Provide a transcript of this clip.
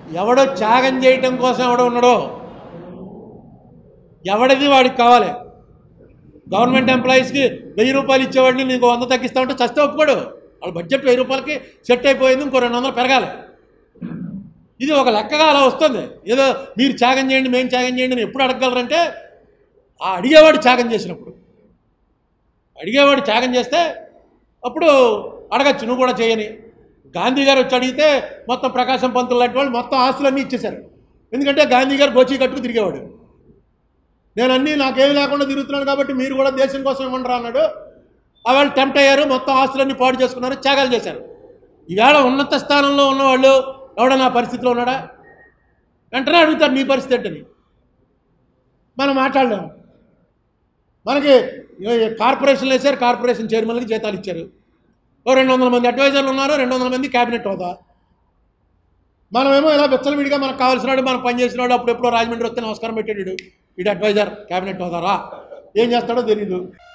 ఎవడో త్యాగం చేయటం కోసం ఎవడో ఉన్నాడో ఎవడిది వాడికి కావాలి. గవర్నమెంట్ ఎంప్లాయీస్కి 1000 రూపాయలు ఇచ్చేవాడిని నీకు 100 తగ్గిస్తా ఉంటే చస్తే ఒప్పుకోడు. వాళ్ళ బడ్జెట్ 1000 రూపాయలకి సెట్ అయిపోయింది, ఇంకో 200 పెరగాలి. ఇది ఒక లెక్కగా అలా వస్తుంది. ఏదో మీరు త్యాగం చేయండి మేము త్యాగం చేయండి అని ఎప్పుడు అడగగలరంటే ఆ అడిగేవాడు త్యాగం చేసినప్పుడు. అడిగేవాడు త్యాగం చేస్తే అప్పుడు అడగచ్చు నువ్వు కూడా చేయని. గాంధీ గారు వచ్చి అడిగితే మొత్తం ప్రకాశం పంతులు లాంటి వాళ్ళు మొత్తం ఆస్తులన్నీ ఇచ్చేశారు. ఎందుకంటే గాంధీ గారు గోచి కట్టుకు తిరిగేవాడు. నేను అన్నీ నాకేమి లేకుండా తిరుగుతున్నాను కాబట్టి మీరు కూడా దేశం కోసం ఇవ్వండి అన్నాడు. ఆ వాళ్ళు టెంప్ట్ అయ్యారు, మొత్తం ఆస్తులన్నీ పాడు చేసుకున్నారు, త్యాగాలు చేశారు. ఈవేళ ఉన్నత స్థానంలో ఉన్నవాళ్ళు ఎవడన్నా పరిస్థితిలో ఉన్నాడా? వెంటనే అడుగుతారు నీ పరిస్థితి ఏంటని. మనం మాట్లాడలేము. మనకి కార్పొరేషన్లు వేశారు, కార్పొరేషన్ చైర్మన్లకి జీతాలు ఇచ్చారు. 200 మంది అడ్వైజర్లు ఉన్నారు, 200 మంది క్యాబినెట్ హోదా. మనమేమో ఇలా విచ్చలవిడిగా మనకు కావాల్సిన వాడు మనం పనిచేసిన వాడు అప్పుడెప్పుడో రాజమండ్రి వస్తే నమస్కారం పెట్టాడు. వీడు అడ్వైజర్ క్యాబినెట్ హోదారా, ఏం చేస్తాడో తెలీదు.